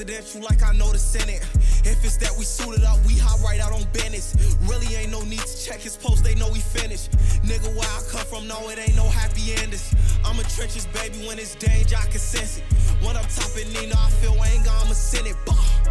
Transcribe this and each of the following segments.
presidential like I know the Senate. If it's that we suited up, we hop right out on business. Really ain't no need to check his post, they know we finished. Nigga, where I come from, no, it ain't no happy endings. I'm a trenches, baby, when it's danger, I can sense it. When I'm topping Nina, I feel anger, I'ma send it.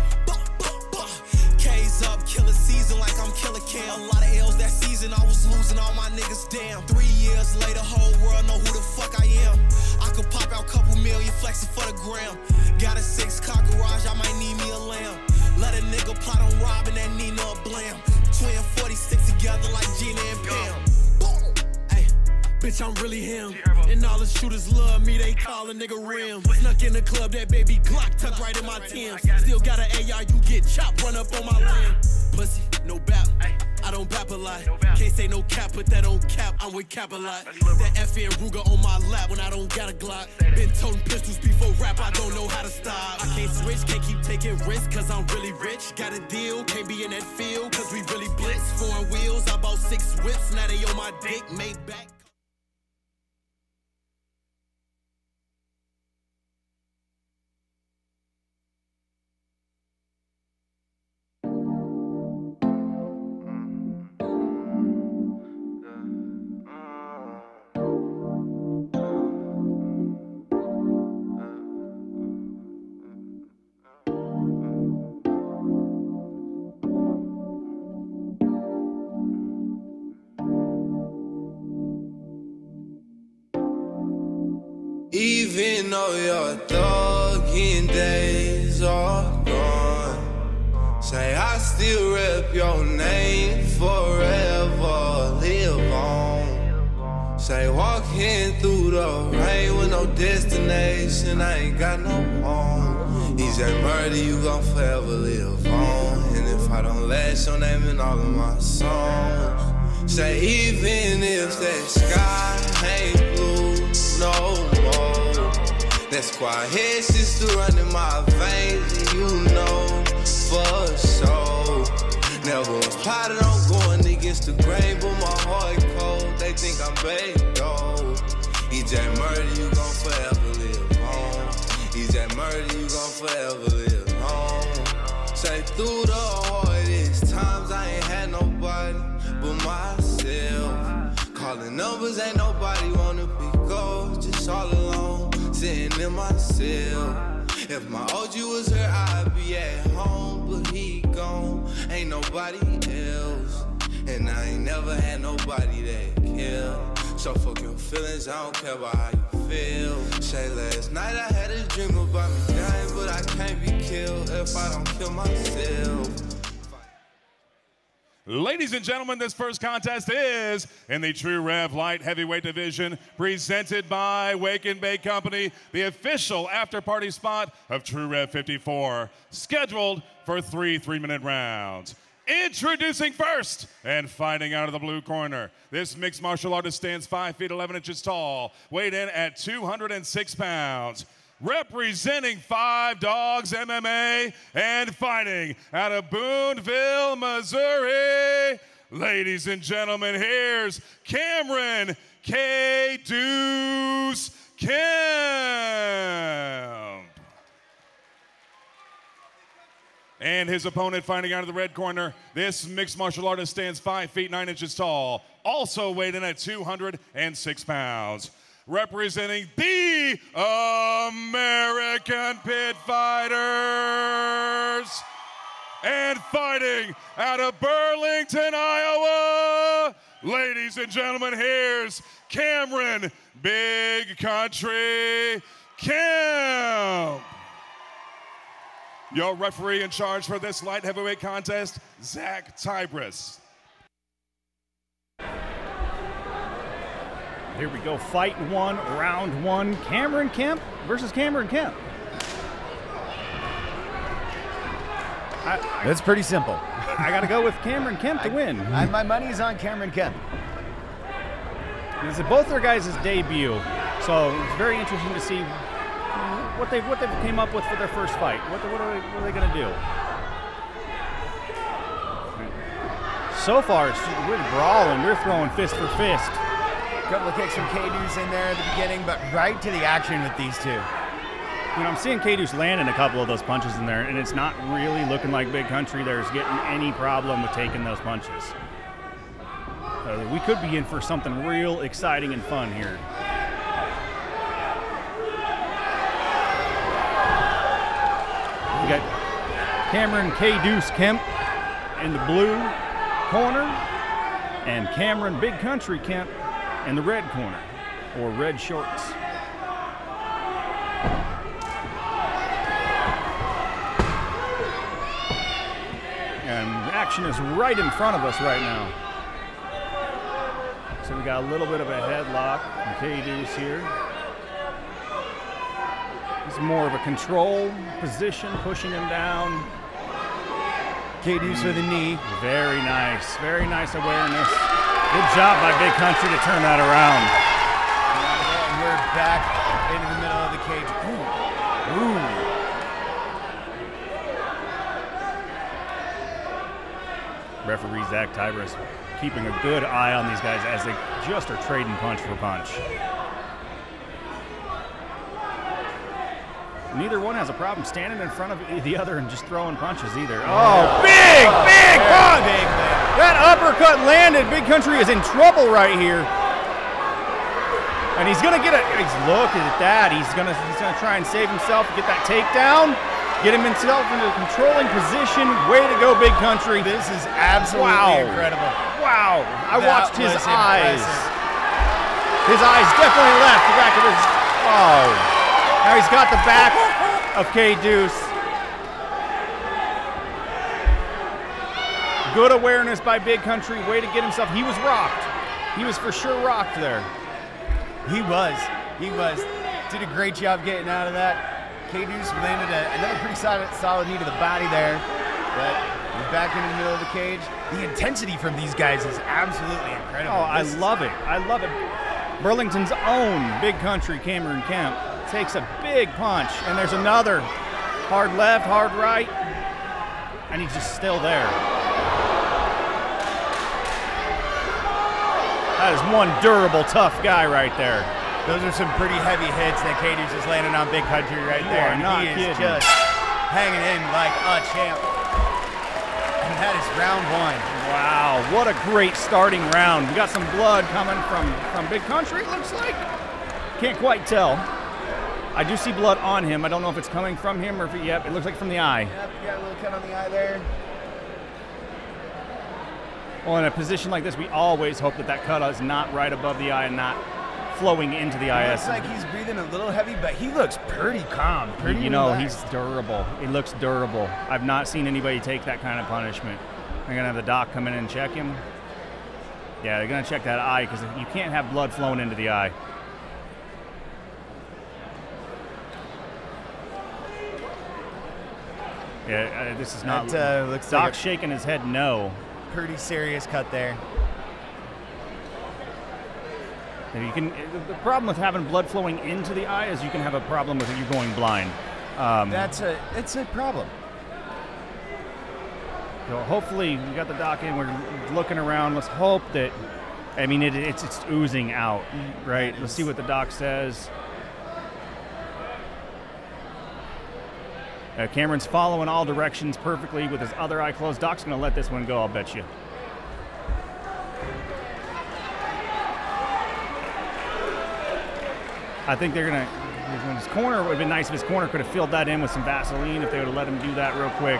K's up, killer season like I'm Killer Cam. A lot of L's that season, I was losing all my niggas, damn. 3 years later, whole world know who the fuck I am. I could pop out couple million flexing for the gram. Got a 6-car garage, I might need me a lamb. Let a nigga plot on robbing that Nina a blam. Twin 40 stick together like Gina and Pam. Hey, bitch, I'm really him. And all the shooters love me, they call a nigga Rim. Snuck in the club, that baby Glock tucked right in my Timbs. Still got an AR, you get chopped, run up on my land. Pussy, no bap, I don't bap a lot. Can't say no cap, but that don't cap, I'm with cap a lot. That FN Ruger on my lap when I don't got a Glock. Been toting pistols before rap, I don't know how to stop. I can't switch, can't keep taking risks, cause I'm really rich. Got a deal, can't be in that field, cause we really blitz. 4 wheels, I bought 6 whips, now they on my dick, made back. Even though your thugging days are gone, say I still rep your name forever, live on. Say walking through the rain with no destination, I ain't got no home. He said murder, you gon' forever live on. And if I don't last, your name in all of my songs. Say even if that sky ain't blue no more, that squad head shit still running my veins, and you know for sure. Never was plotted on going against the grain, but my heart cold. They think I'm big though. EJ murder, you gon' forever live on. EJ murder, you gon' forever live on. Say through the hardest times, I ain't had nobody but myself. Calling numbers, ain't nobody wanna be gold, just all alone, sitting in my cell. If my OG was here, I'd be at home, but he gone, ain't nobody else. And I ain't never had nobody that care. So fuck your feelings, I don't care about how you feel. Say last night I had a dream about me dying, but I can't be killed if I don't kill myself. Ladies and gentlemen, this first contest is in the True Rev Light Heavyweight Division, presented by Wake and Bake Company, the official after-party spot of True Rev 54, scheduled for 3 3-minute rounds. Introducing first and fighting out of the blue corner, this mixed martial artist stands 5 feet 11 inches tall, weighed in at 206 pounds. Representing Five Dogs MMA and fighting out of Boonville, Missouri. Ladies and gentlemen, here's Cameron K. Deuce Kemp. And his opponent fighting out of the red corner, this mixed martial artist stands 5 feet 9 inches tall, also weighed in at 206 pounds. Representing the American Pit Fighters and fighting out of Burlington, Iowa. Ladies and gentlemen, here's Cameron Big Country Kemp. Your referee in charge for this light heavyweight contest, Zach Tybris. Here we go, fight one, round one. Cameron Kemp versus Cameron Kemp. It's pretty simple. I got to go with Cameron Kemp to win. My money's on Cameron Kemp. This is both their guys' debut, so it's very interesting to see what they came up with for their first fight. What are they going to do? So far, we're brawling. We're throwing fist for fist. Couple of kicks from K-Deuce in there at the beginning, but right to the action with these two. You know, I'm seeing K-Deuce landing a couple of those punches in there, and it's not really looking like Big Country there's getting any problem with taking those punches. We could be in for something real exciting and fun here. We got Cameron K-Deuce Kemp in the blue corner, and Cameron Big Country Kemp in the red corner, or red shorts. And action is right in front of us right now. So we got a little bit of a headlock from K-Deuce here. It's more of a control position, pushing him down. K-Deuce with a knee. Very nice awareness. Good job by Big Country to turn that around. And we're back into the middle of the cage. Ooh. Referee Zach Tybris keeping a good eye on these guys as they just are trading punch for punch. Neither one has a problem standing in front of the other and just throwing punches either. Oh, big punch! Big. That uppercut landed. Big Country is in trouble right here. And he's gonna get he's looking at that. He's gonna try and save himself, get that takedown. Get himself into a controlling position. Way to go, Big Country. This is absolutely incredible. Wow. I watched his eyes. Impressive. His eyes definitely left the back of his. Oh. Now he's got the back of K-Deuce. Good awareness by Big Country. Way to get himself. He was rocked. He was for sure rocked there. He was. Did a great job getting out of that. K-Deuce landed another pretty solid knee to the body there, but we're back into the middle of the cage. The intensity from these guys is absolutely incredible. Oh, I love it. Burlington's own Big Country, Cameron Kemp, takes a big punch, and there's another hard left, hard right, and he's just still there. That is one durable, tough guy right there. Those are some pretty heavy hits that K-Deuce is landing on Big Country right there. Not he is kidding. just hanging in like a champ. And that is round one. Wow, what a great starting round. We got some blood coming from Big Country, it looks like. Can't quite tell. I do see blood on him. I don't know if it's coming from him or if it looks like from the eye. Yep, you got a little cut on the eye there. Well, in a position like this, we always hope that cut is not right above the eye and not flowing into the eye. It looks like he's breathing a little heavy, but he looks pretty calm, pretty relaxed. He's durable. He looks durable. I've not seen anybody take that kind of punishment. They're gonna have the doc come in and check him. Yeah, they're gonna check that eye because you can't have blood flowing into the eye. Yeah, this is not. Looks Doc's like shaking his head no. pretty serious cut there. The problem with having blood flowing into the eye is you can have a problem with you going blind. It's a problem. So hopefully we got the doc in. We're looking around. Let's hope that. I mean, it's oozing out, right? Let's see what the doc says. Cameron's following all directions perfectly with his other eye closed. Doc's going to let this one go, I'll bet you. I think they're going to, when his corner, it would have been nice if his corner could have filled that in with some Vaseline if they would have let him do that real quick.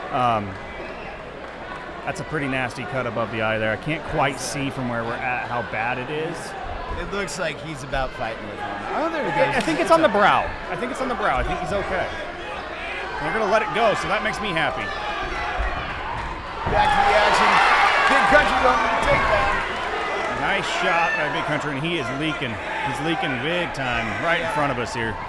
That's a pretty nasty cut above the eye there. I can't quite see from where we're at how bad it is. It looks like he's about fighting with one. Oh, there he I goes. think it's on the brow. I think it's on the brow. I think he's okay. They're going to let it go, so that makes me happy. Back to the action. Big Country going to take that. Nice shot by Big Country, and he is leaking. He's leaking big time right in front of us here.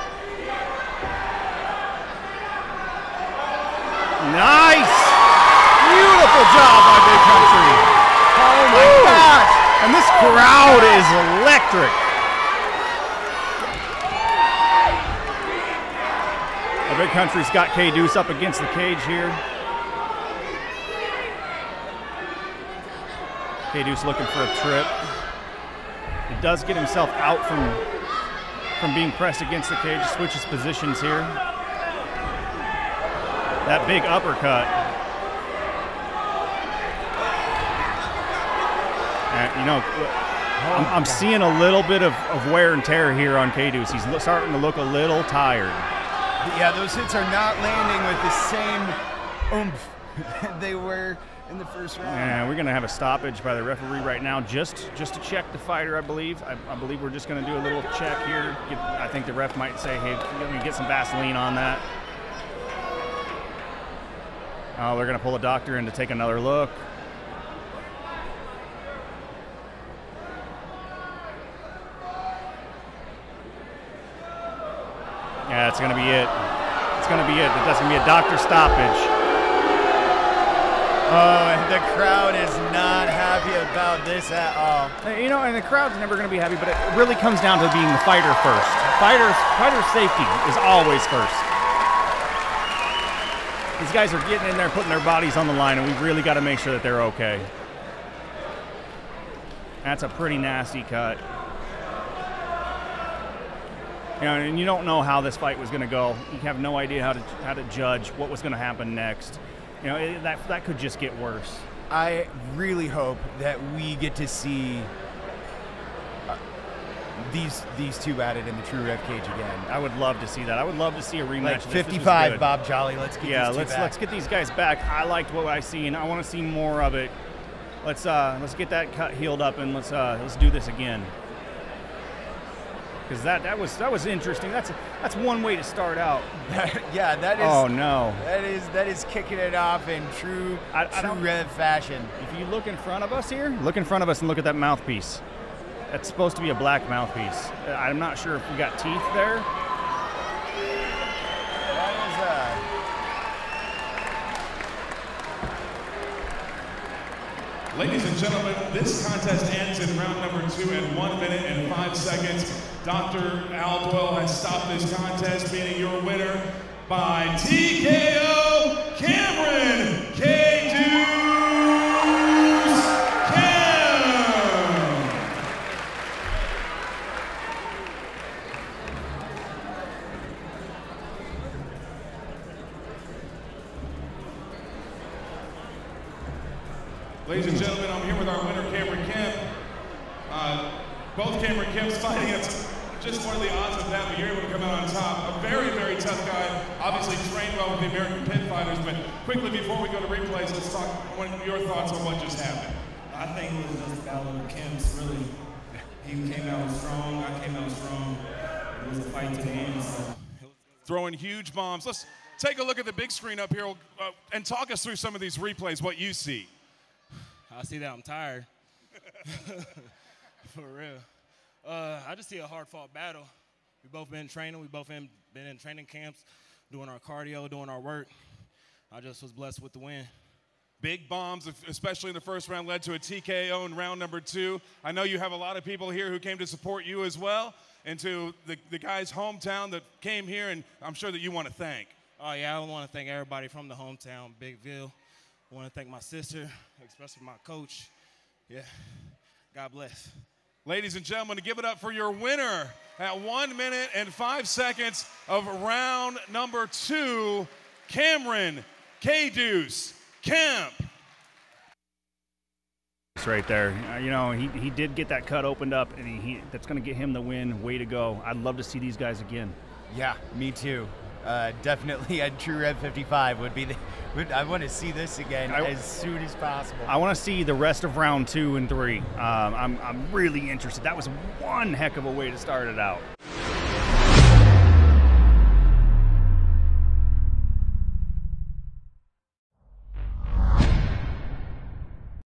Nice! Beautiful job by Big Country. Oh my gosh! And this crowd is electric. The Big Country's got K-Deuce up against the cage here. K-Deuce looking for a trip. He does get himself out from being pressed against the cage, switches positions here. That big uppercut. You know, I'm seeing a little bit of wear and tear here on K-Deuce. He's starting to look a little tired. Yeah, those hits are not landing with the same oomph that they were in the first round. Yeah, we're going to have a stoppage by the referee right now just to check the fighter, I believe. I believe we're just going to do a little check here. I think the ref might say, hey, let me get some Vaseline on that. Oh, they're going to pull a doctor in to take another look. Yeah, it's going to be it. It's going to be it. That's going to be a doctor stoppage. Oh, and the crowd is not happy about this at all. You know, and the crowd's never going to be happy, but it really comes down to being the fighter first. Fighter's safety is always first. These guys are getting in there, putting their bodies on the line, and we've really got to make sure that they're okay. That's a pretty nasty cut. You know, and you don't know how this fight was going to go. You have no idea how to judge what was going to happen next. You know, that could just get worse. I really hope that we get to see these two at it in the True Rev cage again. I would love to see that. I would love to see a rematch. Like 55, Bob Jolly. Let's get these two back. Let's get these guys back. I liked what I seen. I want to see more of it. Let's get that cut healed up and let's do this again. Because that was interesting. That's one way to start out. Yeah, that is. Oh no. That is kicking it off in true Rev fashion. If you look in front of us here, look in front of us and look at that mouthpiece. That's supposed to be a black mouthpiece. I'm not sure if we got teeth there. Ladies and gentlemen, this contest ends in round number 2 in 1 minute and 5 seconds. Dr. Al Doyle has stopped this contest, meaning your winner by TKO, Cameron K-Deuce Kemp. Ladies and gentlemen, I'm here with our winner, Cameron Kemp. Both Cameron Kemps fighting against just what are the odds of that, but you're able to come out on top. A very, very tough guy, obviously trained well with the American Pit Fighters, but quickly before we go to replays, let's talk your thoughts on what just happened. I think it was just a battle of Kemps, really. He came out strong, I came out strong. It was a fight to the end. So. Throwing huge bombs. Let's take a look at the big screen up here and talk us through some of these replays, what you see. I see that I'm tired. For real. I just see a hard-fought battle. We both been training. We both been in training camps, doing our cardio, doing our work. I just was blessed with the win. Big bombs, especially in the first round, led to a TKO in round number 2. I know you have a lot of people here who came to support you as well, and to the guy's hometown that came here, and I'm sure that you want to thank. Oh, yeah, I want to thank everybody from the hometown, Bigville. I want to thank my sister, especially my coach. Yeah, God bless. Ladies and gentlemen, to give it up for your winner at 1 minute and 5 seconds of round number 2, Cameron K-Deuce Kemp. It's right there. You know, he did get that cut opened up, and that's going to get him the win. Way to go. I'd love to see these guys again. Yeah, me too. Definitely a True Rev 55 would be I want to see this again as soon as possible. I want to see the rest of round 2 and 3. I'm really interested. That was one heck of a way to start it out.